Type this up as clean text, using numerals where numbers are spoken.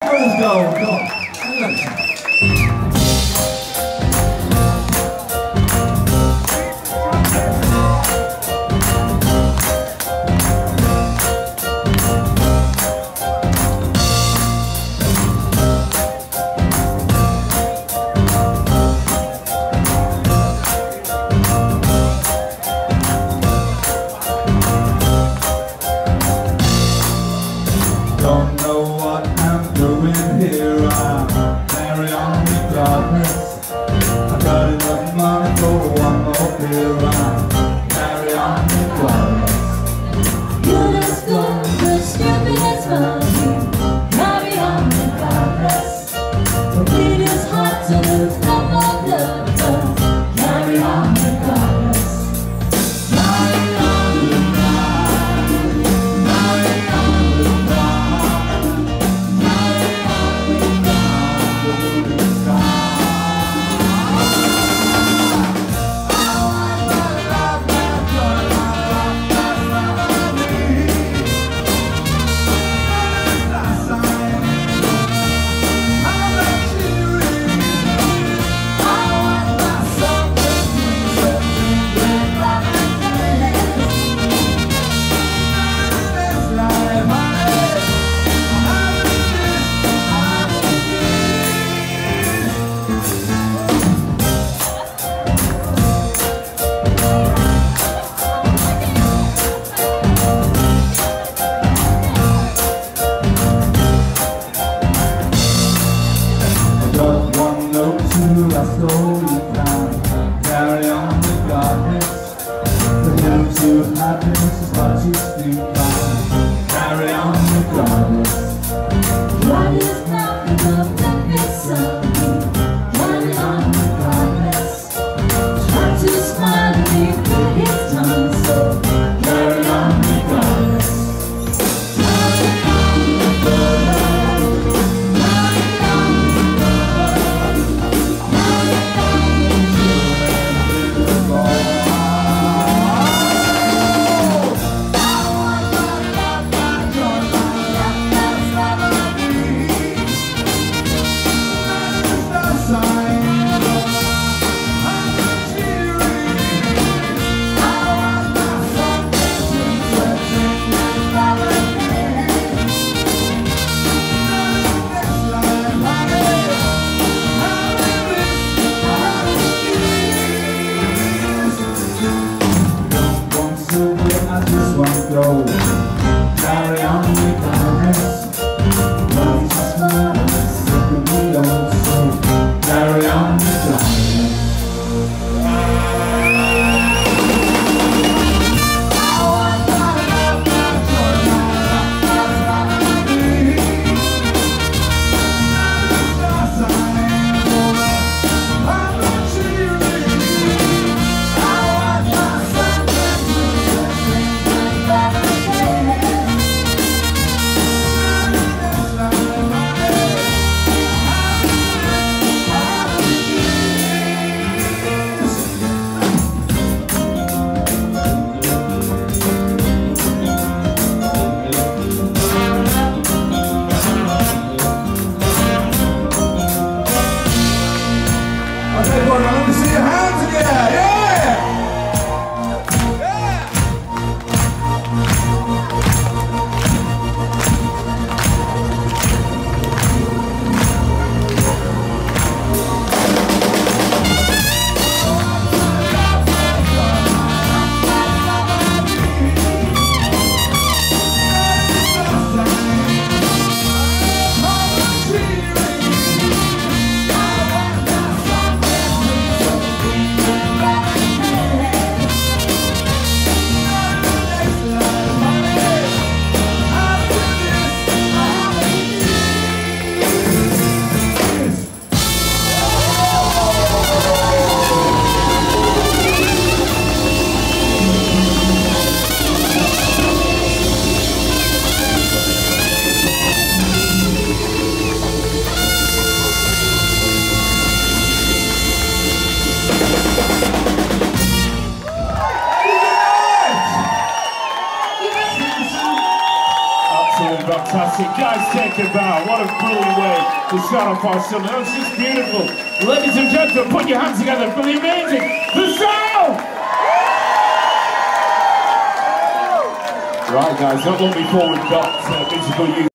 Let's go, come on. Don't know what I'm doing here. I carry on regardless. I got enough money for one more beer. I carry on regardless. Good as gold, good stupid as funny. Carry on regardless. The beat is hot to lose no more blood, but carry on regardless. Carry on regardless. Carry on regardless. Carry on regardless. I slow you down, carry on regardless. The hill to happiness is what you sleep on. Carry on regardless. God is not enough to miss something. Carry on regardless. Try to smile and he put his tongue, so carry on regardless. Carry on regardless. Carry on regardless. Carry on. a brilliant way to start off our summer. That was just beautiful. Ladies and gentlemen, put your hands together for the amazing The Sound! Right guys, not long before we've got musical youth.